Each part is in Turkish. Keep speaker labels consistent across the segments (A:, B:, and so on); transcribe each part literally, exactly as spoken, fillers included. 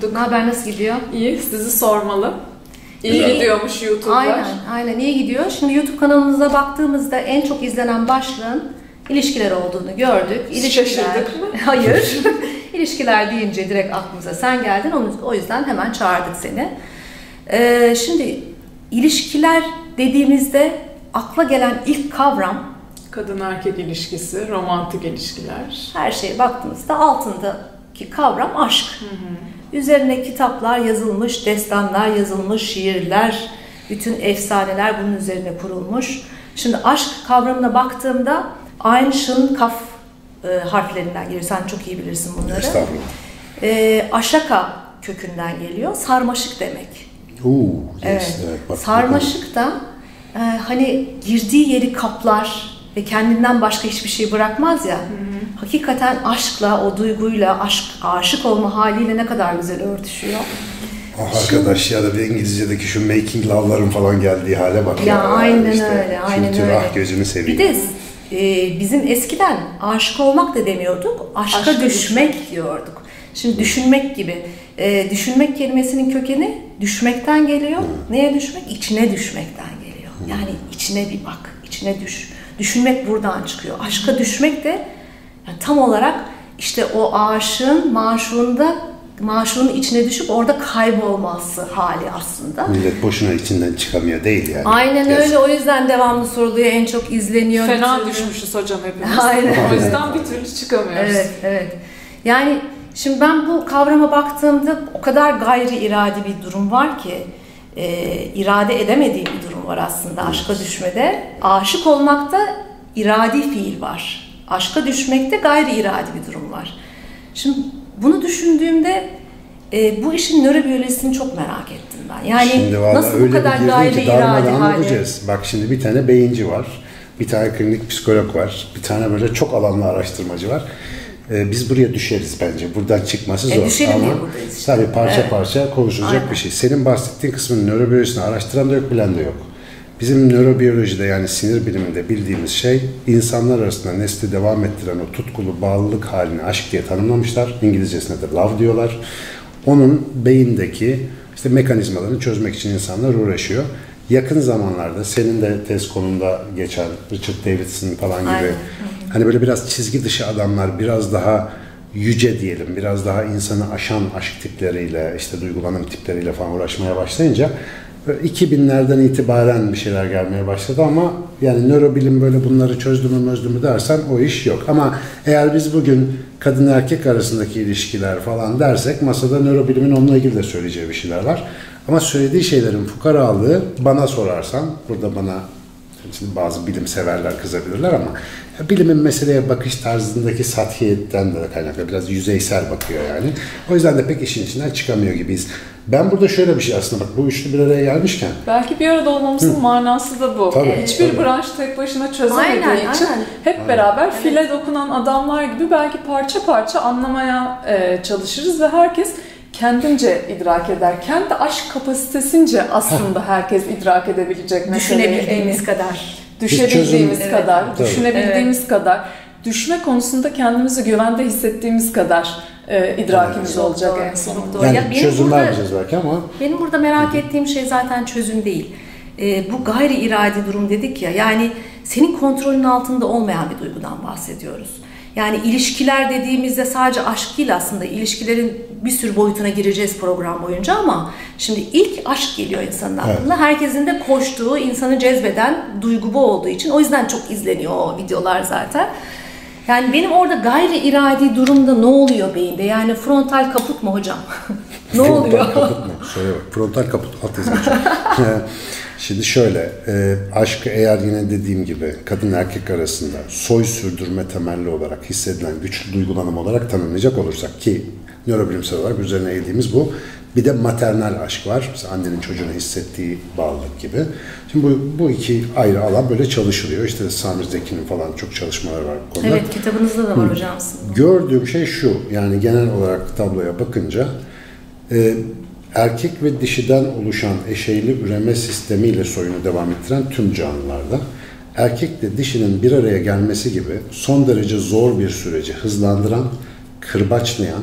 A: bulduk.
B: Ne haber, nasıl gidiyor?
A: İyi, sizi sormalı. İyi
B: İyi.
A: gidiyormuş YouTube'lar.
B: Aynen, aynen iyi gidiyor. Şimdi YouTube kanalımıza baktığımızda en çok izlenen başlığın ilişkiler olduğunu gördük. İlişkiler...
A: Şaşırdık mı?
B: Hayır. İlişkiler deyince direkt aklımıza sen geldin. O yüzden hemen çağırdık seni. Ee, şimdi ilişkiler dediğimizde akla gelen ilk kavram
A: kadın erkek ilişkisi, romantik ilişkiler.
B: Her şeye baktığımızda altındaki kavram aşk. Hı hı. Üzerine kitaplar yazılmış, destanlar yazılmış, şiirler, bütün efsaneler bunun üzerine kurulmuş. Şimdi aşk kavramına baktığımda Ayn, Şın, Kaf e, harflerinden geliyor. Sen çok iyi bilirsin bunları.
C: Estağfurullah.
B: E, aşaka kökünden geliyor. Sarmaşık demek.
C: Oo, yes,
B: evet.
C: evet bak,
B: Sarmaşık da e, hani girdiği yeri kaplar ve kendinden başka hiçbir şey bırakmaz ya. Hı hı. Hakikaten aşkla, o duyguyla, aşk, aşık olma haliyle ne kadar güzel örtüşüyor.
C: Ah arkadaş ya da bir İngilizce'deki şu making love'ların falan geldiği hale bak.
B: Ya,
C: ya
B: aynen
C: işte,
B: öyle, aynen
C: kültür,
B: öyle.
C: Ah gözünü seveyim.
B: Bir de e, bizim eskiden aşık olmak da demiyorduk, aşka
A: Aşka
B: düşmek
A: düşmek
B: diyorduk. Şimdi düşünmek gibi. E, düşünmek kelimesinin kökeni düşmekten geliyor. Hı. Neye düşmek? İçine düşmekten geliyor. Hı. Yani içine bir bak, içine düş. Düşünmek buradan çıkıyor. Aşka düşmek de yani tam olarak işte o aşığın maşuğunda, maşuğun içine düşüp orada kaybolması hali aslında.
C: Millet boşuna içinden çıkamıyor değil yani.
B: Aynen
C: Yes.
B: öyle. O yüzden devamlı soruluyor, en çok izleniyor.
A: Fena düşmüşüz hocam hepimiz.
B: Aynen.
A: O yüzden bir türlü çıkamıyoruz.
B: Evet, evet. Yani şimdi ben bu kavrama baktığımda o kadar gayri iradi bir durum var ki, e, irade edemediği bir durum var aslında aşka düşmede. Aşık olmakta iradi fiil var. Aşka düşmekte gayri iradi bir durum var. Şimdi bunu düşündüğümde e, bu işin nörobiyolojisini çok merak ettim ben. Yani
C: şimdi
B: nasıl bu kadar gayri iradi hali?
C: Bak şimdi bir tane beyinci var, bir tane klinik psikolog var, bir tane böyle çok alanlı araştırmacı var. Ee, biz buraya düşeriz bence. Buradan çıkması zor.
B: E, düşelim
C: ama
B: diye buradayız.
C: tabii parça
B: evet.
C: parça konuşulacak
B: Aynen.
C: bir şey. Senin bahsettiğin kısmın nörobiyolojisini araştıran da yok, bilen de yok. Bizim nörobiyolojide yani sinir biliminde bildiğimiz şey insanlar arasında nesli devam ettiren o tutkulu bağlılık halini aşk diye tanımlamışlar. İngilizcesine de love diyorlar. Onun beyindeki işte mekanizmalarını çözmek için insanlar uğraşıyor. Yakın zamanlarda senin de tez konumda geçen Richard Davidson falan gibi Aynen. hani böyle biraz çizgi dışı adamlar, biraz daha yüce diyelim, biraz daha insanı aşan aşk tipleriyle, işte duygulanım tipleriyle falan uğraşmaya başlayınca iki binlerden itibaren bir şeyler gelmeye başladı ama yani nörobilim böyle bunları çözdü mü çözdü mü dersen o iş yok. Ama eğer biz bugün kadın erkek arasındaki ilişkiler falan dersek masada nörobilimin onunla ilgili de söyleyeceği bir şeyler var. Ama söylediği şeylerin fukaralığı bana sorarsan, burada bana şimdi bazı bilim severler kızabilirler ama bilimin meseleye bakış tarzındaki sathiyetten de kaynaklı, biraz yüzeysel bakıyor yani. O yüzden de pek işin içinden çıkamıyor gibiyiz. Ben burada şöyle bir şey aslında bak, bu üçlü bir araya gelmişken.
A: Belki bir arada olmamızın Hı. manası da bu.
C: Tabii,
A: Hiçbir
C: tabii.
A: branş tek başına çözemediği
B: aynen,
A: için
B: aynen.
A: hep
C: aynen.
A: beraber
B: evet.
A: file dokunan adamlar gibi belki parça parça anlamaya e, çalışırız ve herkes kendince idrak eder. Kendi aşk kapasitesince aslında herkes idrak edebilecek meseleyi.
B: Düşünebildiğimiz kadar.
A: Düşebildiğimiz
B: çözüm,
A: kadar,
B: evet.
A: düşünebildiğimiz
B: evet.
A: kadar, düşme konusunda kendimizi güvende hissettiğimiz kadar e, idrakimiz
C: evet.
A: olacak
B: doğru,
A: en sonunda.
C: Yani
B: ya
C: çözüm
B: burada,
C: vermeyeceğiz belki ama.
B: Benim burada merak ettiğim şey zaten çözüm değil. E, bu gayri iradi durum dedik ya, yani senin kontrolün altında olmayan bir duygudan bahsediyoruz. Yani ilişkiler dediğimizde sadece aşk değil aslında, ilişkilerin bir sürü boyutuna gireceğiz program boyunca ama şimdi ilk aşk geliyor insanın aklına. Evet. Herkesin de koştuğu, insanı cezbeden duygu bu olduğu için o yüzden çok izleniyor o videolar zaten. Yani benim orada gayri iradi durumda ne oluyor beyinde? Yani frontal kaput mu hocam? ne
C: frontal
B: oluyor?
C: Frontal kaput mu? Söyle bak, frontal kaput. Alt yazmışım. Şimdi şöyle, e, aşkı eğer yine dediğim gibi kadın erkek arasında soy sürdürme temelli olarak hissedilen güçlü duygulanım olarak tanımlayacak olursak, ki nörobilimsel olarak üzerine eğildiğimiz bu. Bir de maternal aşk var. Mesela annenin çocuğuna hissettiği bağlılık gibi. Şimdi bu, bu iki ayrı alan böyle çalışılıyor. İşte Samir Zeki'nin falan çok çalışmaları var bu konuda.
B: Evet, kitabınızda da var Hı. hocam.
C: Gördüğüm şey şu, yani genel olarak tabloya bakınca e, erkek ve dişiden oluşan eşeyli üreme sistemiyle soyunu devam ettiren tüm canlılarda erkekle dişinin bir araya gelmesi gibi son derece zor bir süreci hızlandıran, kırbaçlayan,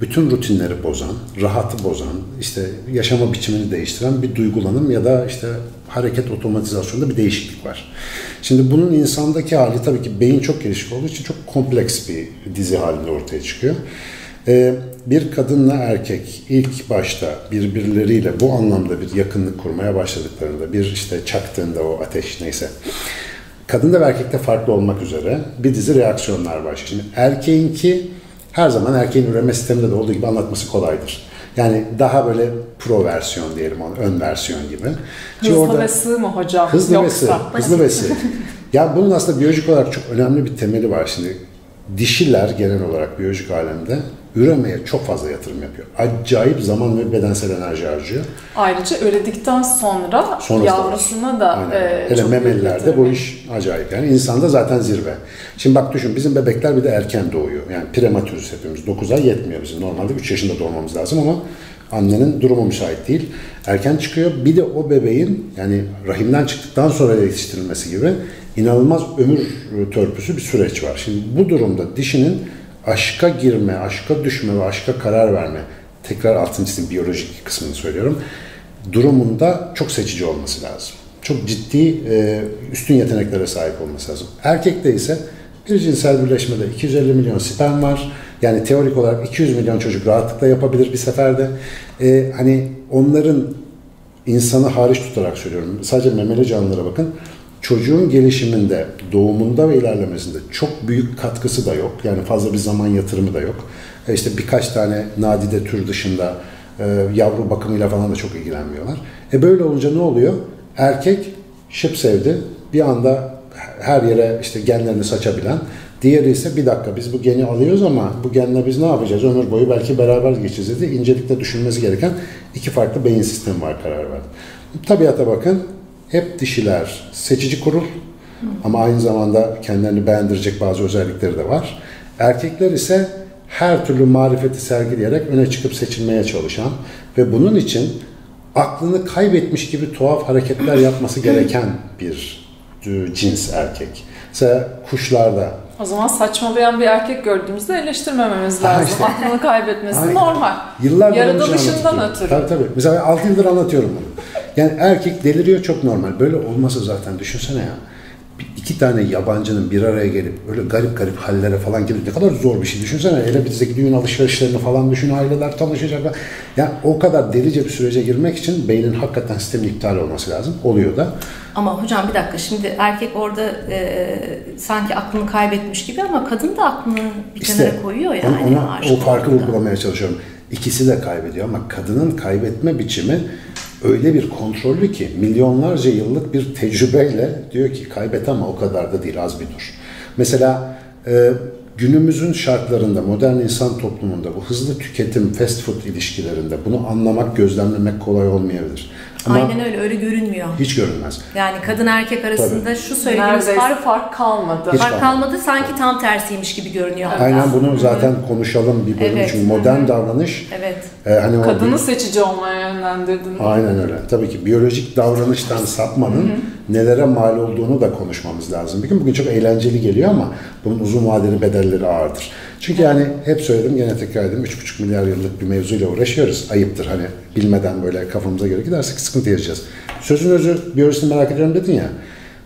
C: bütün rutinleri bozan, rahatı bozan, işte yaşama biçimini değiştiren bir duygulanım ya da işte hareket otomatizasyonunda bir değişiklik var. Şimdi bunun insandaki hali tabii ki beyin çok gelişik olduğu için çok kompleks bir dizi halinde ortaya çıkıyor. Ee, bir kadınla erkek ilk başta birbirleriyle bu anlamda bir yakınlık kurmaya başladıklarında, bir işte çaktığında o ateş neyse, kadında ve erkekte farklı olmak üzere bir dizi reaksiyonlar başlıyor. Şimdi erkeğinki her zaman erkeğin üreme sisteminde de olduğu gibi anlatması kolaydır. Yani daha böyle pro versiyon diyelim ona, ön versiyon gibi.
A: Hızlı orada, ve sığ mı hocam?
C: Hızlı
A: Yoksa?
C: ve sığ. Hızlı ve sığ. Ya bunun aslında biyolojik olarak çok önemli bir temeli var. Şimdi dişiler genel olarak biyolojik alemde üremeye çok fazla yatırım yapıyor. Acayip zaman ve bedensel enerji harcıyor.
A: Ayrıca üredikten sonra
C: Sonrası
A: yavrusuna da e,
C: hele memelilerde bu iş acayip. Yani insanda zaten zirve. Şimdi bak düşün, bizim bebekler bir de erken doğuyor. Yani prematürüz hepimiz. dokuz ay yetmiyor bizim. Normalde üç yaşında doğmamız lazım ama annenin durumu müsait değil. Erken çıkıyor. Bir de o bebeğin yani rahimden çıktıktan sonra yetiştirilmesi gibi inanılmaz ömür törpüsü bir süreç var. Şimdi bu durumda dişinin aşka girme, aşka düşme ve aşka karar verme, tekrar altını çizdim, biyolojik kısmını söylüyorum, durumunda çok seçici olması lazım. Çok ciddi üstün yeteneklere sahip olması lazım. Erkekte ise bir cinsel birleşmede iki yüz elli milyon sperm var. Yani teorik olarak iki yüz milyon çocuk rahatlıkla yapabilir bir seferde. Ee, hani onların insanı hariç tutarak söylüyorum. Sadece memeli canlılara bakın. Çocuğun gelişiminde, doğumunda ve ilerlemesinde çok büyük katkısı da yok. Yani fazla bir zaman yatırımı da yok. E işte birkaç tane nadide tür dışında e, yavru bakımıyla falan da çok ilgilenmiyorlar. E böyle olunca ne oluyor? Erkek şıp sevdi. Bir anda her yere işte genlerini saçabilen. Diğeri ise bir dakika biz bu geni alıyoruz ama bu genle biz ne yapacağız? Ömür boyu belki beraber geçeceğiz dedi. İncelikle düşünmesi gereken iki farklı beyin sistemi var, karar verdi. Tabiata bakın. Hep dişiler seçici kurul ama aynı zamanda kendilerini beğendirecek bazı özellikleri de var. Erkekler ise her türlü marifeti sergileyerek öne çıkıp seçilmeye çalışan ve bunun için aklını kaybetmiş gibi tuhaf hareketler yapması gereken bir cins erkek. Mesela kuşlarda.
A: O zaman saçmalayan bir erkek gördüğümüzde eleştirmememiz lazım. İşte, aklını kaybetmesi aynen. Normal.
C: Yıllardır
A: yaratılışından ötürü.
C: Tabii tabii. Mesela altı yıldır anlatıyorum bunu. Yani erkek deliriyor, çok normal. Böyle olmasa zaten düşünsene ya. İki tane yabancının bir araya gelip öyle garip garip hallere falan gelip ne kadar zor bir şey. Düşünsene, hele bizdeki düğün alışverişlerini falan düşün, aileler tanışacaklar. Yani o kadar delice bir sürece girmek için beynin hakikaten sistemin iptal olması lazım. Oluyor da.
B: Ama hocam bir dakika, şimdi erkek orada e, sanki aklını kaybetmiş gibi ama kadın da aklını bir
C: işte,
B: kenara koyuyor yani.
C: Ona, o farkı vurgulamaya çalışıyorum. İkisi de kaybediyor ama kadının kaybetme biçimi öyle bir kontrollü ki milyonlarca yıllık bir tecrübeyle diyor ki kaybet ama o kadar da değil, az bir dur. Mesela e, günümüzün şartlarında, modern insan toplumunda bu hızlı tüketim, fast food ilişkilerinde bunu anlamak, gözlemlemek kolay olmayabilir. Ama
B: aynen öyle, öyle görünmüyor.
C: Hiç görünmez.
B: Yani kadın erkek arasında tabii. Şu söylediğimiz
A: fark, fark kalmadı.
B: Hiç fark kalmadı. kalmadı, sanki tam tersiymiş gibi görünüyor.
C: Aynen, bunu zaten Hı-hı. konuşalım bir bölüm. Evet. Çünkü modern Hı-hı. davranış.
B: Evet.
C: E, hani
A: kadını o, seçici olmaya yönlendirdin.
C: Aynen öyle. Tabii ki biyolojik davranıştan sapmanın Hı-hı. nelere mal olduğunu da konuşmamız lazım. Bugün bugün çok eğlenceli geliyor ama bunun uzun vadeli bedelleri ağırdır. Çünkü evet. yani hep söyledim, gene tekrar edeyim, üç buçuk milyar yıllık bir mevzuyla uğraşıyoruz. Ayıptır hani bilmeden böyle kafamıza göre gidersek sıkıntı yaşayacağız. Sözün özü, biyolojisini merak ediyorum dedin ya,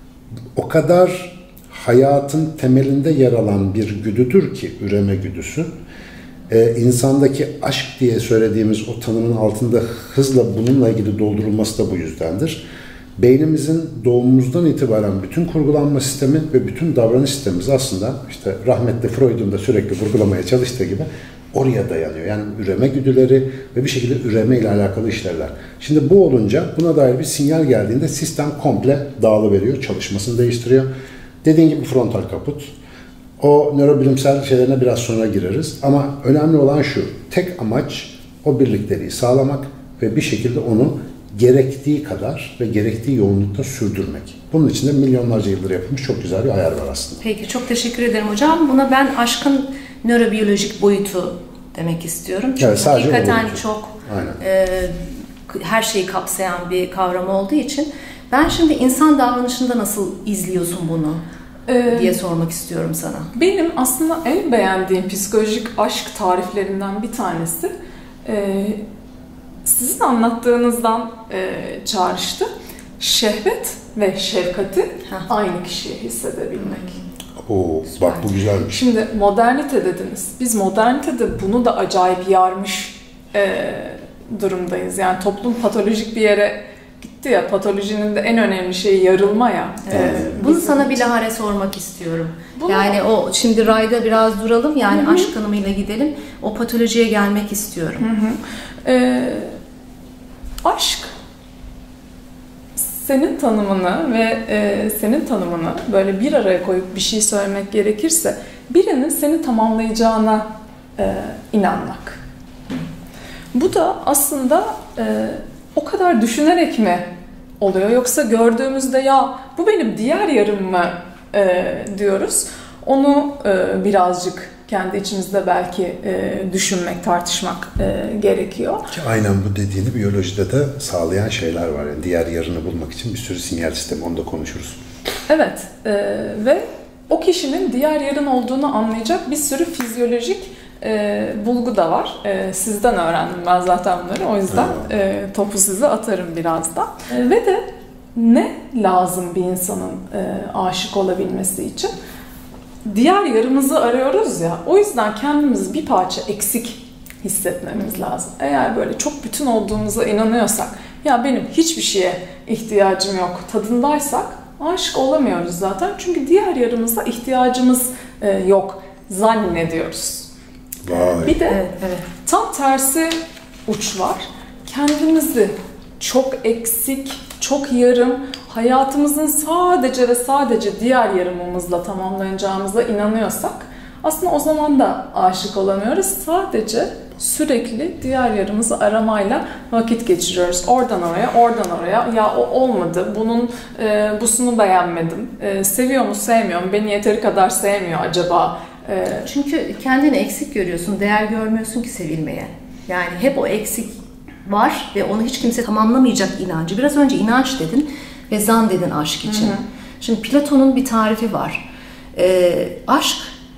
C: o kadar hayatın temelinde yer alan bir güdüdür ki, üreme güdüsü, ee, insandaki aşk diye söylediğimiz o tanımın altında hızla bununla ilgili doldurulması da bu yüzdendir. Beynimizin doğumumuzdan itibaren bütün kurgulanma sistemi ve bütün davranış sistemimiz aslında işte rahmetli Freud'un da sürekli vurgulamaya çalıştığı gibi oraya dayanıyor. Yani üreme güdüleri ve bir şekilde üreme ile alakalı işlerler. Şimdi bu olunca buna dair bir sinyal geldiğinde sistem komple dağılıveriyor, çalışmasını değiştiriyor. Dediğin gibi frontal kaput. O nörobilimsel şeylerine biraz sonra gireriz. Ama önemli olan şu, tek amaç o birlikteliği sağlamak ve bir şekilde onu gerektiği kadar ve gerektiği yoğunlukta sürdürmek. Bunun için de milyonlarca yıldır yapılmış çok güzel bir ayar var aslında.
B: Peki, çok teşekkür ederim hocam. Buna ben aşkın nörobiyolojik boyutu demek istiyorum. Çünkü evet, hakikaten çok e, her şeyi kapsayan bir kavram olduğu için. Ben şimdi insan davranışında nasıl izliyorsun bunu? ee, diye sormak istiyorum sana.
A: Benim aslında en beğendiğim psikolojik aşk tariflerinden bir tanesi e, sizin anlattığınızdan e, çağrıştı. Şehvet ve şefkati Heh. aynı kişiye hissedebilmek.
C: Oo, bak bu güzelmiş.
A: Şimdi modernite dediniz. Biz modernitede bunu da acayip yarmış e, durumdayız. Yani toplum patolojik bir yere gitti ya, patolojinin de en önemli şeyi yarılma ya.
B: Evet. Ee, Bunu sana bilahare sormak istiyorum. Bunu... Yani o şimdi rayda biraz duralım, yani Hı-hı. aşk tanımıyla gidelim. O patolojiye gelmek istiyorum.
A: Ee, aşk senin tanımını ve e, senin tanımını böyle bir araya koyup bir şey söylemek gerekirse birinin seni tamamlayacağına e, inanmak. Bu da aslında e, o kadar düşünerek mi oluyor, yoksa gördüğümüzde ya bu benim diğer yarım mı e, diyoruz. Onu e, birazcık kendi içimizde belki e, düşünmek, tartışmak e, gerekiyor.
C: Ki aynen bu dediğini biyolojide de sağlayan şeyler var. Yani diğer yarını bulmak için bir sürü sinyal sistemi, onu da konuşuruz.
A: Evet e, ve o kişinin diğer yarın olduğunu anlayacak bir sürü fizyolojik e, bulgu da var. E, sizden öğrendim ben zaten bunları. O yüzden e, topu size atarım birazdan. E, ve de ne lazım bir insanın e, aşık olabilmesi için? Diğer yarımızı arıyoruz ya, o yüzden kendimizi bir parça eksik hissetmemiz lazım. Eğer böyle çok bütün olduğumuza inanıyorsak, ya benim hiçbir şeye ihtiyacım yok tadındaysak aşık olamıyoruz zaten. Çünkü diğer yarımıza ihtiyacımız e, yok zannediyoruz.
C: Vay.
A: Bir de evet, evet. tam tersi uç var. Kendimizi çok eksik, çok yarım, hayatımızın sadece ve sadece diğer yarımımızla tamamlanacağımıza inanıyorsak aslında o zaman da aşık olamıyoruz. Sadece sürekli diğer yarımızı aramayla vakit geçiriyoruz. Oradan oraya, oradan oraya. Ya o olmadı, bunun e, busunu beğenmedim. E, seviyor mu, sevmiyor mu? Beni yeteri kadar sevmiyor acaba? E,
B: Çünkü kendini eksik görüyorsun, değer görmüyorsun ki sevilmeye. Yani hep o eksik var ve onu hiç kimse tamamlamayacak inancı. Biraz önce inanç dedin ve zan dedin aşk için. Hı hı. Şimdi Platon'un bir tarifi var. Ee, aşk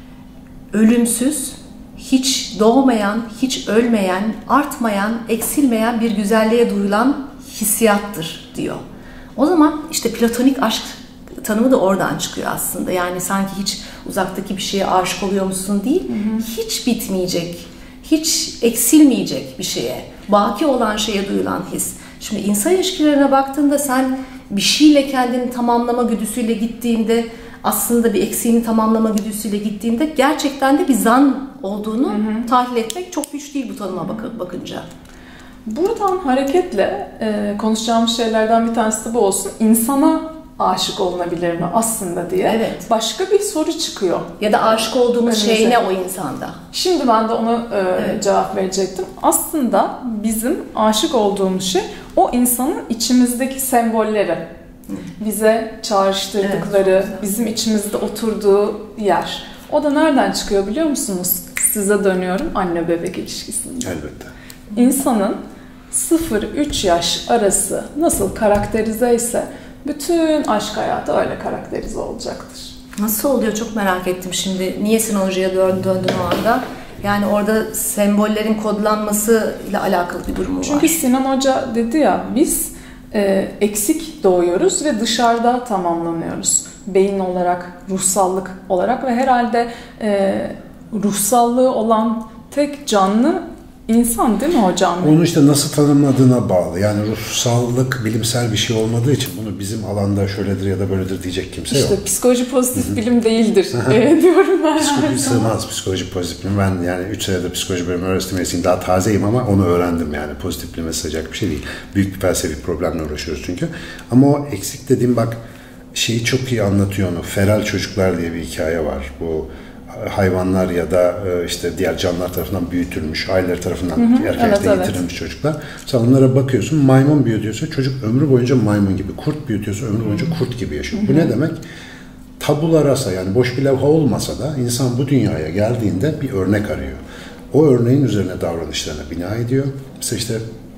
B: ölümsüz, hiç doğmayan, hiç ölmeyen, artmayan, eksilmeyen bir güzelliğe duyulan hissiyattır diyor. O zaman işte platonik aşk tanımı da oradan çıkıyor aslında. Yani sanki hiç uzaktaki bir şeye aşık oluyormuşsun değil, hı hı. hiç bitmeyecek, hiç eksilmeyecek bir şeye, baki olan şeye duyulan his. Şimdi insan ilişkilerine baktığında sen bir şeyle kendini tamamlama güdüsüyle gittiğinde, aslında bir eksiğini tamamlama güdüsüyle gittiğinde gerçekten de bir zan olduğunu hı hı. tahlil etmek çok güç değil bu tanıma bak- bakınca.
A: Buradan hareketle e, konuşacağımız şeylerden bir tanesi de bu olsun. İnsana aşık olunabilir mi aslında diye
B: evet.
A: başka bir soru çıkıyor.
B: Ya da aşık olduğumuz Önümüze. şey ne o insanda?
A: Şimdi ben de onu e, evet. cevap verecektim. Aslında bizim aşık olduğumuz şey o insanın içimizdeki sembolleri. Bize çağrıştırdıkları, evet, bizim içimizde oturduğu yer. O da nereden çıkıyor biliyor musunuz? Size dönüyorum, anne bebek ilişkisinde.
C: Elbette.
A: İnsanın sıfır üç yaş arası nasıl karakterize ise bütün aşk hayatı öyle karakterize olacaktır.
B: Nasıl oluyor çok merak ettim şimdi. Niye Sinan Hoca'ya döndün o anda? Yani orada sembollerin kodlanması ile alakalı bir durumu var.
A: Çünkü Sinan Hoca dedi ya, biz e, eksik doğuyoruz ve dışarıda tamamlanıyoruz. Beyin olarak, ruhsallık olarak ve herhalde e, ruhsallığı olan tek canlı İnsan değil mi hocam?
C: Onu işte nasıl tanımladığına bağlı. Yani ruhsallık bilimsel bir şey olmadığı için bunu bizim alanda şöyledir ya da böyledir diyecek kimse
A: işte
C: yok.
A: İşte psikoloji pozitif Hı-hı. bilim değildir e, diyorum ben.
C: Psikoloji sığmaz psikoloji pozitif bilim. Ben yani üç senedir psikoloji bölümü öğretim üyesiyim. Daha tazeyim ama onu öğrendim yani. Pozitif bilime sığacak bir şey değil. Büyük bir felsefi problemle uğraşıyoruz çünkü. Ama o eksik dediğim bak şeyi çok iyi anlatıyor onu. Feral Çocuklar diye bir hikaye var. Bu hayvanlar ya da işte diğer canlılar tarafından büyütülmüş, aileler tarafından hı hı, erken evet, evet. yitirilmiş çocuklar. Sen onlara bakıyorsun, maymun büyütüyorsa çocuk ömrü boyunca maymun gibi, kurt büyütüyorsa ömrü boyunca kurt gibi yaşıyor. Hı hı. Bu ne demek? Tabula rasa, yani boş bir levha olmasa da insan bu dünyaya geldiğinde bir örnek arıyor. O örneğin üzerine davranışlarına bina ediyor. Mesela işte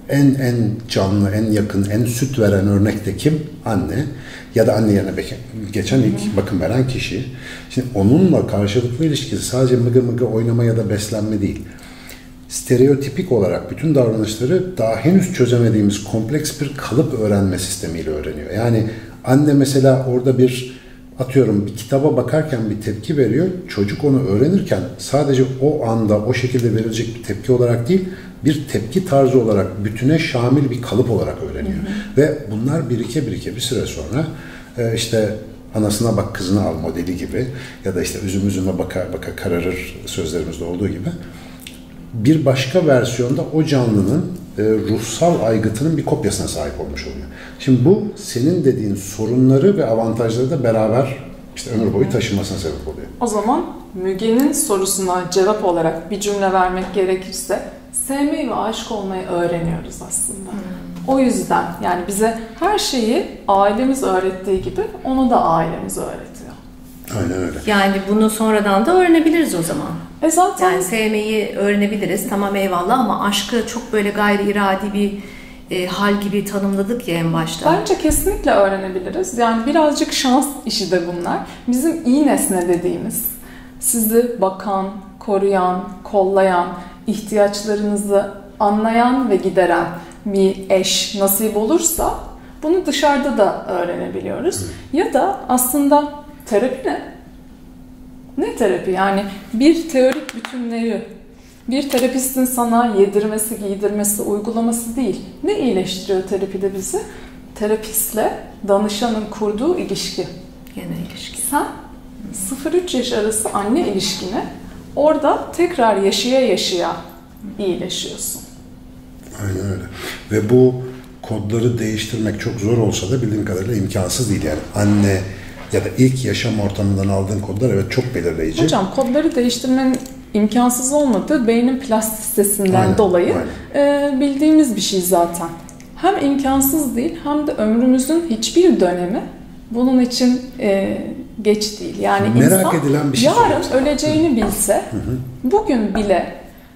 C: en en canlı, en yakın, en süt veren örnek de kim? Anne. Ya da anne yerine geçen ilk bakım veren kişi. Şimdi onunla karşılıklı ilişkisi sadece mıgı mıgı oynama ya da beslenme değil. Stereotipik olarak bütün davranışları daha henüz çözemediğimiz kompleks bir kalıp öğrenme sistemiyle öğreniyor. Yani anne mesela orada bir, atıyorum, bir kitaba bakarken bir tepki veriyor. Çocuk onu öğrenirken sadece o anda o şekilde verilecek bir tepki olarak değil, bir tepki tarzı olarak bütüne şamil bir kalıp olarak öğreniyor. Hı hı. Ve bunlar birike birike bir süre sonra işte anasına bak kızına al modeli gibi ya da işte üzüm üzüme baka baka kararır sözlerimizde olduğu gibi bir başka versiyonda o canlının e, ruhsal aygıtının bir kopyasına sahip olmuş oluyor. Şimdi bu senin dediğin sorunları ve avantajları da beraber işte ömür boyu taşımasına sebep oluyor.
A: O zaman Müge'nin sorusuna cevap olarak bir cümle vermek gerekirse sevmeyi ve aşık olmayı öğreniyoruz aslında. Hmm. O yüzden yani bize her şeyi ailemiz öğrettiği gibi onu da ailemiz öğretiyor.
C: Aynen öyle.
B: Yani bunu sonradan da öğrenebiliriz o zaman.
A: E zaten
B: yani sevmeyi öğrenebiliriz, tamam eyvallah, ama aşkı çok böyle gayri iradi bir e, hal gibi tanımladık ya en başta.
A: Bence kesinlikle öğrenebiliriz. Yani birazcık şans işi de bunlar. Bizim iyi nesne dediğimiz, sizi bakan, koruyan, kollayan, ihtiyaçlarınızı anlayan ve gideren bir eş nasip olursa bunu dışarıda da öğrenebiliyoruz. Hı. Ya da aslında terapi ne? Ne terapi? Yani bir teorik bütünleri, bir terapistin sana yedirmesi, giydirmesi, uygulaması değil. Ne iyileştiriyor terapide bizi? Terapistle danışanın kurduğu ilişki.
B: Gene ilişki.
A: Sen sıfır üç yaş arası anne ilişkini orada tekrar yaşaya yaşaya iyileşiyorsun.
C: Aynen öyle. Ve bu kodları değiştirmek çok zor olsa da bildiğim kadarıyla imkansız değil. Yani anne ya da ilk yaşam ortamından aldığın kodlar evet çok belirleyici.
A: Hocam kodları değiştirmenin imkansız olmadığı beynin plastisitesinden aynen, dolayı aynen. E, bildiğimiz bir şey zaten. Hem imkansız değil hem de ömrümüzün hiçbir dönemi bunun için e, geç değil. Yani
C: merak
A: insan
C: edilen bir şey
A: yarın öleceğini bilse hı hı. bugün bile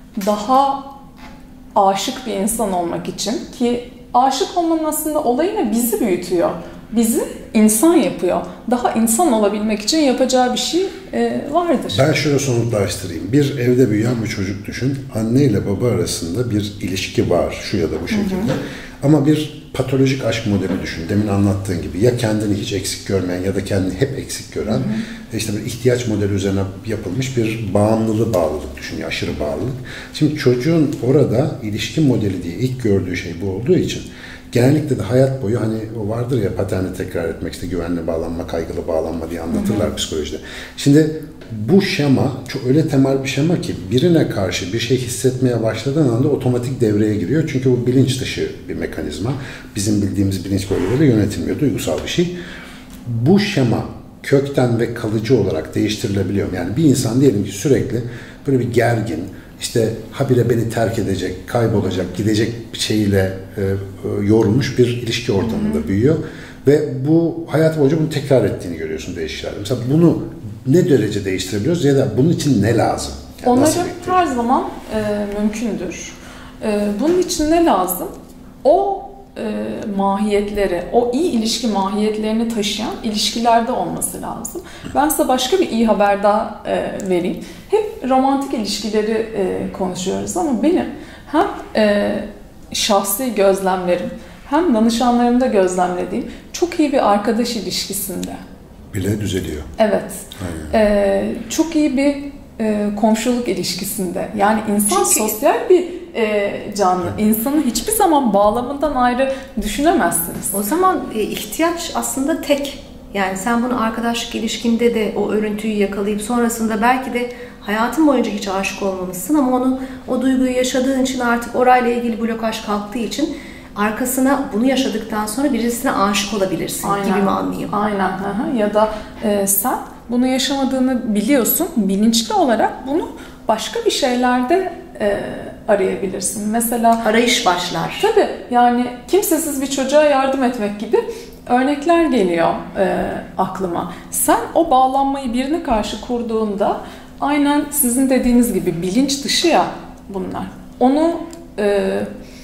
A: daha aşık bir insan olmak için, ki aşık olmanın aslında olayı ne? Bizi büyütüyor. Bizi insan yapıyor. Daha insan olabilmek için yapacağı bir şey e, vardır.
C: Ben şöyle somutlaştırayım. Bir evde büyüyen bir çocuk düşün. Anne ile baba arasında bir ilişki var şu ya da bu şekilde. Hı hı. Ama bir patolojik aşk modeli düşün. Demin anlattığın gibi ya kendini hiç eksik görmeyen ya da kendini hep eksik gören, hı hı. işte bir ihtiyaç modeli üzerine yapılmış bir bağımlılığı bağlılık düşün. Ya, aşırı bağlılık. Şimdi çocuğun orada ilişki modeli diye ilk gördüğü şey bu olduğu için genellikle de hayat boyu hani o vardır ya paterni tekrar etmek, işte güvenli bağlanma, kaygılı bağlanma diye anlatırlar, hı hı. psikolojide. Şimdi bu şema çok öyle temel bir şema ki birine karşı bir şey hissetmeye başladığın anda otomatik devreye giriyor. Çünkü bu bilinç dışı bir mekanizma. Bizim bildiğimiz bilinç bölgeleri yönetilmiyor. Duygusal bir şey. Bu şema kökten ve kalıcı olarak değiştirilebiliyor. Yani bir insan diyelim ki sürekli böyle bir gergin, işte habire beni terk edecek, kaybolacak, gidecek bir şeyle e, e, yorulmuş bir ilişki ortamında Hı-hı. büyüyor. Ve bu hayatı boyunca bunu tekrar ettiğini görüyorsun değişikliklerde. Mesela bunu ne derece değiştirebiliyoruz ya da bunun için ne lazım?
A: Yani onların her zaman e, mümkündür. E, bunun için ne lazım? O e, mahiyetleri, o iyi ilişki mahiyetlerini taşıyan ilişkilerde olması lazım. Ben size başka bir iyi haber daha e, vereyim. Hep romantik ilişkileri e, konuşuyoruz ama benim hem e, şahsi gözlemlerim hem danışanlarımda gözlemlediğim çok iyi bir arkadaş ilişkisinde
C: bile düzeliyor.
A: Evet. Ee, çok iyi bir e, komşuluk ilişkisinde. Yani insan Çünkü... sosyal bir e, canlı. İnsanı hiçbir zaman bağlamından ayrı düşünemezsiniz.
B: O zaman e, ihtiyaç aslında tek. Yani sen bunu arkadaşlık ilişkinde de o örüntüyü yakalayıp sonrasında belki de hayatın boyunca hiç aşık olmamışsın ama onu o duyguyu yaşadığın için artık orayla ilgili blokaj kalktığı için arkasına bunu yaşadıktan sonra birisine aşık olabilirsin Aynen. gibi mi anlayayım?
A: Aynen. Hı-hı. Ya da e, sen bunu yaşamadığını biliyorsun. Bilinçli olarak bunu başka bir şeylerde e, arayabilirsin. Mesela
B: arayış başlar.
A: Tabii. Yani kimsesiz bir çocuğa yardım etmek gibi örnekler geliyor e, aklıma. Sen o bağlanmayı birine karşı kurduğunda aynen sizin dediğiniz gibi bilinç dışı ya bunlar. Onu e,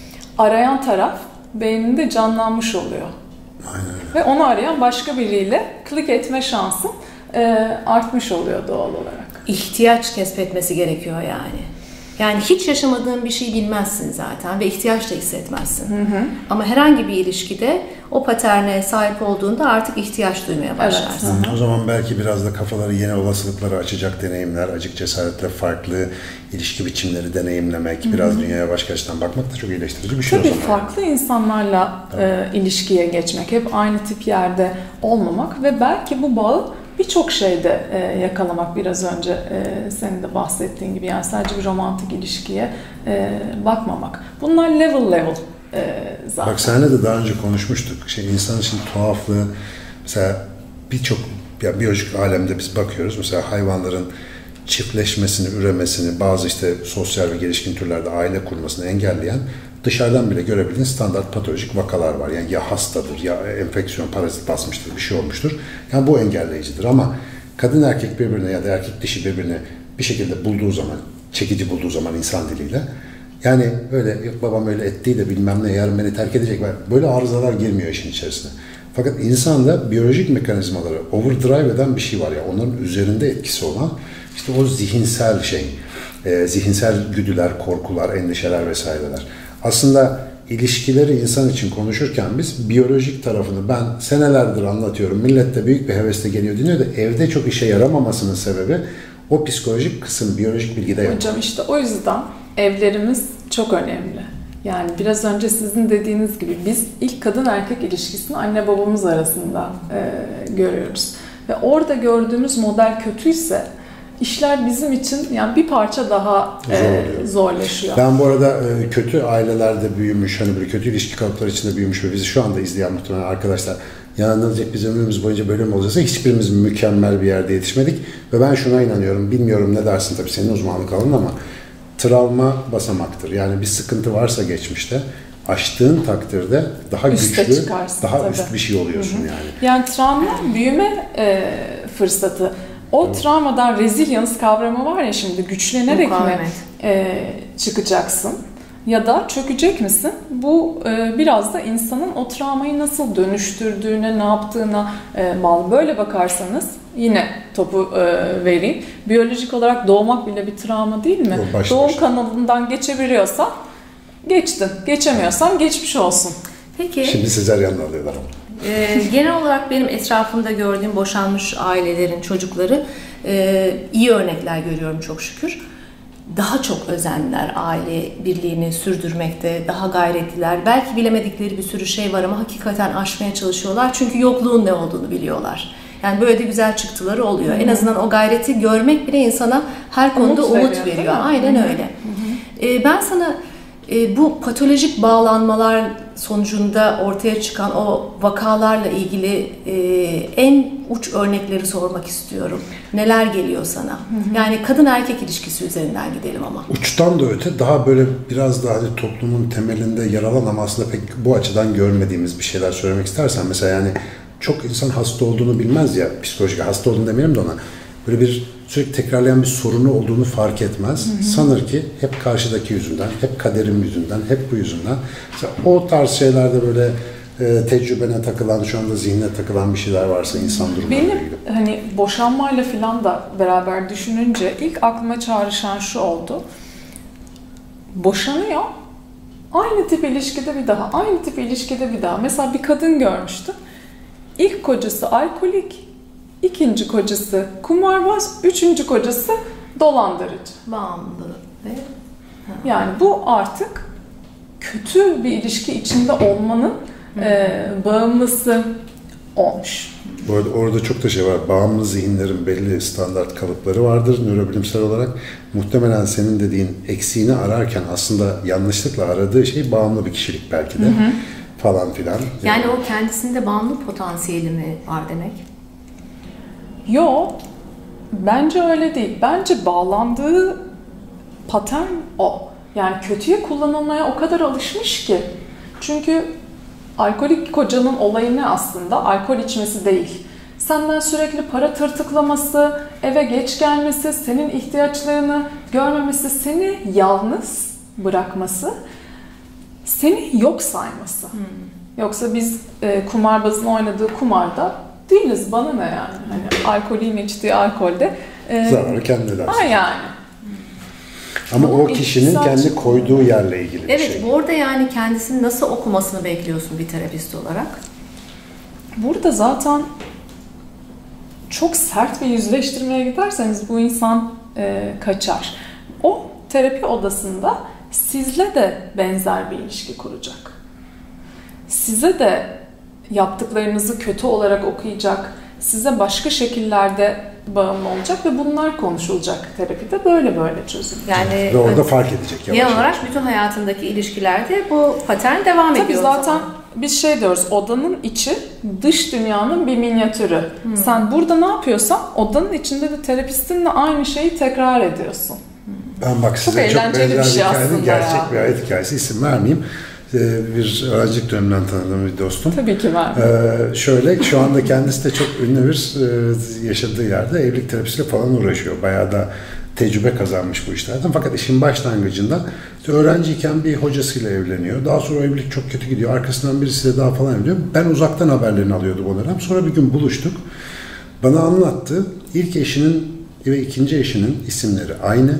A: arayan taraf beyninde canlanmış oluyor.
C: Aynen öyle.
A: Ve onu arayan başka biriyle klik etme şansın e, artmış oluyor doğal olarak.
B: İhtiyaç kesbetmesi gerekiyor yani. Yani hiç yaşamadığın bir şey bilmezsin zaten ve ihtiyaç da hissetmezsin. Hı hı. Ama herhangi bir ilişkide o paterne sahip olduğunda artık ihtiyaç duymaya başlarsın.
C: Evet. O zaman belki biraz da kafaları yeni olasılıklara açacak deneyimler, acık cesaretle farklı ilişki biçimleri deneyimlemek, hı-hı, biraz dünyaya başka açıdan bakmak da çok iyileştirici bir şey
A: Tabii
C: o zaman.
A: Farklı insanlarla e, ilişkiye geçmek, hep aynı tip yerde olmamak ve belki bu bağı birçok şeyde e, yakalamak, biraz önce e, senin de bahsettiğin gibi, yani sadece bir romantik ilişkiye e, bakmamak. Bunlar level level e, zaten.
C: Bak seninle de daha önce konuşmuştuk. Şey, insan için tuhaflığı, mesela birçok ya biyolojik alemde biz bakıyoruz. Mesela hayvanların çiftleşmesini, üremesini, bazı işte sosyal ve gelişkin türlerde aile kurmasını engelleyen, dışarıdan bile görebildiğin standart patolojik vakalar var. Yani ya hastadır, ya enfeksiyon, parazit basmıştır, bir şey olmuştur. Yani bu engelleyicidir ama kadın erkek birbirine ya da erkek dişi birbirine bir şekilde bulduğu zaman, çekici bulduğu zaman insan diliyle, yani öyle yok babam öyle ettiği de bilmem ne yarın beni terk edecek, böyle arızalar girmiyor işin içerisine. Fakat insanda biyolojik mekanizmaları overdrive eden bir şey var ya, onların üzerinde etkisi olan işte o zihinsel şey, e, zihinsel güdüler, korkular, endişeler vesaireler. Aslında ilişkileri insan için konuşurken biz biyolojik tarafını ben senelerdir anlatıyorum. Millet de büyük bir hevesle geliyor dinliyor da evde çok işe yaramamasının sebebi o psikolojik kısım biyolojik bilgide yok.
A: Hocam işte o yüzden evlerimiz çok önemli. Yani biraz önce sizin dediğiniz gibi biz ilk kadın erkek ilişkisini anne babamız arasında e, görüyoruz. Ve orada gördüğümüz model kötüyse İşler bizim için yani bir parça daha Zor e, zorlaşıyor.
C: Ben bu arada e, kötü ailelerde büyümüş, hani böyle kötü ilişki kalıpları içinde büyümüş ve bizi şu anda izleyen muhtemelen arkadaşlar, ya ne olacak biz ömrümüz boyunca böyle mi olacaksa, hiçbirimiz mükemmel bir yerde yetişmedik. Ve ben şuna inanıyorum, bilmiyorum ne dersin tabii senin uzmanlık alanın ama travma basamaktır. Yani bir sıkıntı varsa geçmişte, aştığın takdirde daha
A: Üste
C: güçlü, daha
A: tabii.
C: üst bir şey oluyorsun. Hı-hı. yani.
A: Yani travma büyüme e, fırsatı. O evet. Travmadan resilience kavramı var ya, şimdi güçlenerek mi e, çıkacaksın ya da çökecek misin? Bu e, biraz da insanın o travmayı nasıl dönüştürdüğüne, ne yaptığına e, bağlı. Böyle bakarsanız yine topu e, vereyim. Biyolojik olarak doğmak bile bir travma değil mi? Doğum kanalından geçebiliyorsan geçtin, geçemiyorsan geçmiş olsun.
B: Peki.
C: Şimdi sezaryenle alıyorlar ama.
B: Ee, genel olarak benim etrafımda gördüğüm boşanmış ailelerin çocukları e, iyi örnekler görüyorum çok şükür. Daha çok özenliler aile birliğini sürdürmekte, daha gayretliler. Belki bilemedikleri bir sürü şey var ama hakikaten aşmaya çalışıyorlar. Çünkü yokluğun ne olduğunu biliyorlar. Yani böyle de güzel çıktıları oluyor. Hı-hı. En azından o gayreti görmek bile insana her konuda umut, umut veriyor. veriyor. Aynen Hı-hı. öyle. Hı-hı. Ee, ben sana e, bu patolojik bağlanmalar sonucunda ortaya çıkan o vakalarla ilgili e, en uç örnekleri sormak istiyorum. Neler geliyor sana? Hı hı. Yani kadın erkek ilişkisi üzerinden gidelim ama.
C: Uçtan da öte daha böyle biraz daha hani toplumun temelinde yer alan ama aslında pek bu açıdan görmediğimiz bir şeyler söylemek istersen, mesela yani çok insan hasta olduğunu bilmez ya, psikolojik hasta olduğunu demeyelim de ona, böyle bir sürekli tekrarlayan bir sorunu olduğunu fark etmez. Hı hı. Sanır ki hep karşıdaki yüzünden, hep kaderim yüzünden, hep bu yüzünden. Mesela o tarz şeylerde böyle e, tecrübene takılan, şu anda zihnine takılan bir şeyler varsa insan durumlarıyla ilgili.
A: Benim hani boşanmayla falan da beraber düşününce ilk aklıma çağrışan şu oldu. Boşanıyor, aynı tip ilişkide bir daha, aynı tip ilişkide bir daha. Mesela bir kadın görmüştüm. İlk kocası alkolik, İkinci kocası kumarbaz, üçüncü kocası dolandırıcı.
B: Bağımlı. Ve...
A: Yani bu artık kötü bir ilişki içinde olmanın e, bağımlısı olmuş.
C: Bu arada orada çok da şey var. Bağımlı zihinlerin belli standart kalıpları vardır nörobilimsel olarak. Muhtemelen senin dediğin eksiğini ararken aslında yanlışlıkla aradığı şey bağımlı bir kişilik belki de. Hı hı. Falan filan.
B: Yani, yani o kendisinde bağımlı potansiyeli mi var demek?
A: Yok, bence öyle değil. Bence bağlandığı patern o. Yani kötüye kullanılmaya o kadar alışmış ki. Çünkü alkolik kocanın olayı ne aslında? Alkol içmesi değil. Senden sürekli para tırtıklaması, eve geç gelmesi, senin ihtiyaçlarını görmemesi, seni yalnız bırakması. seni yok sayması. Hmm. Yoksa biz e, kumarbazın oynadığı kumarda değiliz, bana ne yani? Hani alkolün içtiği alkolde
C: e, zararı kendi edersin.
A: Ha yani.
C: Ama o kişinin kendi koyduğu yerle ilgili bir
B: evet,
C: şey.
B: Evet, orada yani kendisini nasıl okumasını bekliyorsun bir terapist olarak?
A: Burada zaten çok sert bir yüzleştirmeye giderseniz bu insan e, kaçar. O terapi odasında sizle de benzer bir ilişki kuracak. Size de yaptıklarınızı kötü olarak okuyacak, size başka şekillerde bağımlı olacak ve bunlar konuşulacak terapide, böyle böyle çözüm.
C: Yani ve orada fark edecek.
B: Genel olarak bütün hayatındaki ilişkilerde bu patern devam
A: Tabii
B: ediyor.
A: Tabii zaten biz şey diyoruz, odanın içi dış dünyanın bir minyatürü. Hmm. Sen burada ne yapıyorsan odanın içinde de terapistinle aynı şeyi tekrar ediyorsun.
C: Ben bak size çok, çok benzer bir şey hikayenin gerçek ya. bir hayat hikayesi, isim vermeyeyim. Bir öğrencilik döneminden tanıdığım bir dostum.
A: Tabii ki var.
C: Ee, şöyle, şu anda kendisi de çok ünlü bir e, yaşadığı yerde evlilik terapisiyle falan uğraşıyor. Bayağı da tecrübe kazanmış bu işlerden. Fakat işin başlangıcında işte öğrenciyken bir hocasıyla evleniyor. Daha sonra evlilik çok kötü gidiyor. Arkasından birisiyle daha falan evleniyor. Ben uzaktan haberlerini alıyordum o dönem. Sonra bir gün buluştuk. Bana anlattı. İlk eşinin ve ikinci eşinin isimleri aynı.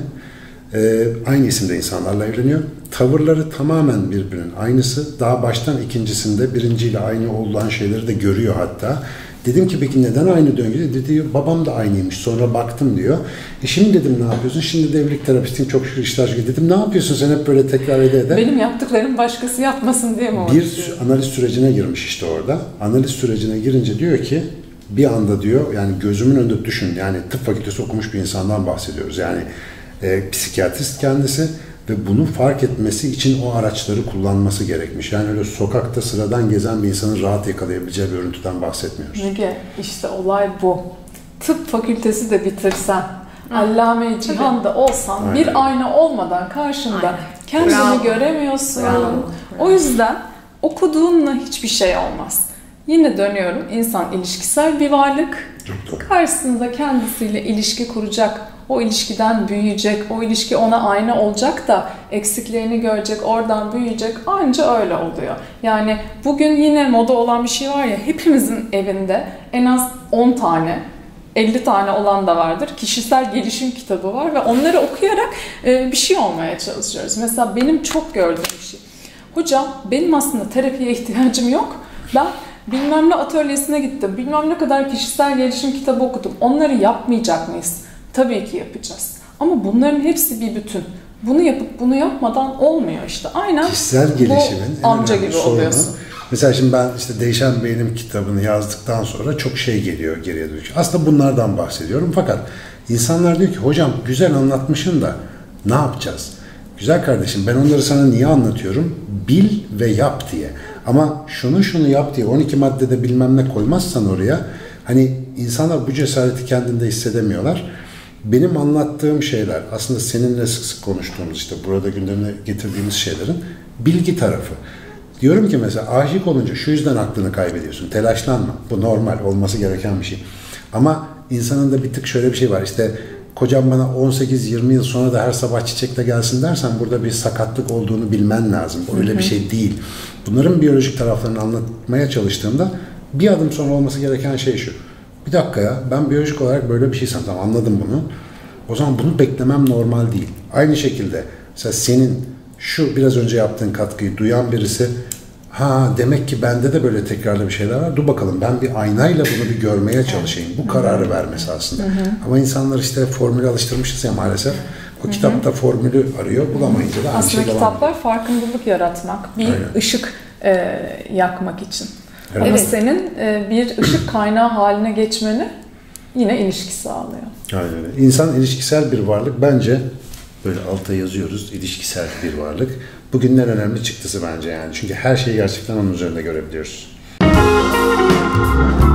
C: Ee, aynı isimde insanlarla evleniyor. Tavırları tamamen birbirinin aynısı. Daha baştan ikincisinde birinciyle aynı olan şeyleri de görüyor hatta. Dedim ki peki neden aynı döngü? Dedi babam da aynıymış. Sonra baktım diyor. E şimdi dedim ne yapıyorsun? Şimdi de evlilik terapistiyim, çok şükür işler çıkıyor. Dedim ne yapıyorsun sen hep böyle tekrar ede ede.
A: Benim yaptıklarım başkası yapmasın diye mi oldu?
C: Bir analiz sürecine girmiş işte orada. Analiz sürecine girince diyor ki bir anda diyor, yani gözümün önünde düşün, yani tıp fakültesi okumuş bir insandan bahsediyoruz. Yani e, psikiyatrist kendisi ve bunu fark etmesi için o araçları kullanması gerekmiş. Yani öyle sokakta sıradan gezen bir insanın rahat yakalayabileceği bir örüntüden bahsetmiyoruz.
A: Müge, işte olay bu. Tıp fakültesi de bitirsen, Allame-i Cihan'da olsan, aynen, bir ayna olmadan karşında aynen, kendini bravo, göremiyorsun. Bravo, bravo. O yüzden okuduğunla hiçbir şey olmaz. Yine dönüyorum, insan ilişkisel bir varlık. Karşısında kendisiyle ilişki kuracak, o ilişkiden büyüyecek, o ilişki ona ayna olacak da eksiklerini görecek, oradan büyüyecek, anca öyle oluyor. Yani bugün yine moda olan bir şey var ya, hepimizin evinde en az on tane, elli tane olan da vardır. Kişisel gelişim kitabı var ve onları okuyarak bir şey olmaya çalışıyoruz. Mesela benim çok gördüğüm bir şey. Hocam benim aslında terapiye ihtiyacım yok. Ben bilmem ne atölyesine gittim, bilmem ne kadar kişisel gelişim kitabı okudum. Onları yapmayacak mıyız? Tabii ki yapacağız. Ama bunların hepsi bir bütün. Bunu yapıp bunu yapmadan olmuyor işte. Aynen
C: kişisel gelişimin
A: bu amca gibi sorunu, oluyorsun.
C: Mesela şimdi ben işte Değişen Beynim kitabını yazdıktan sonra çok şey geliyor geriye dönüş. Aslında bunlardan bahsediyorum. Fakat insanlar diyor ki hocam güzel anlatmışsın da ne yapacağız? Güzel kardeşim, ben onları sana niye anlatıyorum? Bil ve yap diye. Ama şunu şunu yap diye on iki maddede bilmem ne koymazsan oraya, hani insanlar bu cesareti kendinde hissedemiyorlar. Benim anlattığım şeyler aslında seninle sık sık konuştuğumuz, işte burada gündemine getirdiğimiz şeylerin bilgi tarafı. Diyorum ki mesela aşık olunca şu yüzden aklını kaybediyorsun. Telaşlanma. Bu normal, olması gereken bir şey. Ama insanın da bir tık şöyle bir şey var. İşte kocam bana on sekiz yirmi yıl sonra da her sabah çiçekle gelsin dersen burada bir sakatlık olduğunu bilmen lazım. Öyle hı hı. bir şey değil. Bunların biyolojik taraflarını anlatmaya çalıştığımda bir adım sonra olması gereken şey şu. Bir dakika ya, ben biyolojik olarak böyle bir şey sandım, anladım bunu. O zaman bunu beklemem normal değil. Aynı şekilde mesela senin şu biraz önce yaptığın katkıyı duyan birisi, ha demek ki bende de böyle tekrarlı bir şeyler var. Dur bakalım, ben bir aynayla bunu bir görmeye çalışayım. Bu kararı vermesi aslında. Hı hı. Ama insanlar işte formülü alıştırmışız ya maalesef. O kitapta formülü arıyor, bulamayınca da aynı şey devam ediyor.
A: Aslında kitaplar farkındalık yaratmak, bir aynen, ışık e, yakmak için. Evet. Ama evet, senin e, bir ışık kaynağı haline geçmeni yine ilişki sağlıyor.
C: Aynen öyle. İnsan ilişkisel bir varlık. Bence böyle alta yazıyoruz, ilişkisel bir varlık. Bugünün en önemli çıktısı bence yani. Çünkü her şeyi gerçekten onun üzerinde görebiliyoruz.